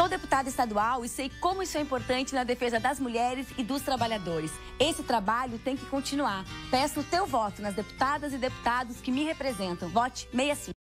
deputada estadual e sei como isso é importante na defesa das mulheres e dos trabalhadores. Esse trabalho tem que continuar. Peço o teu voto nas deputadas e deputados que me representam. Vote 65.